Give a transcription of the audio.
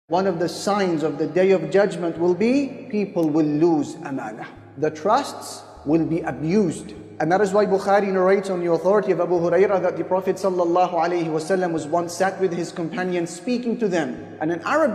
One of the signs of the Day of Judgment will be people will lose amanah. The trusts will be abused. And that is why Bukhari narrates on the authority of Abu Hurairah that the Prophet ﷺ was once sat with his companions speaking to them. And an Arab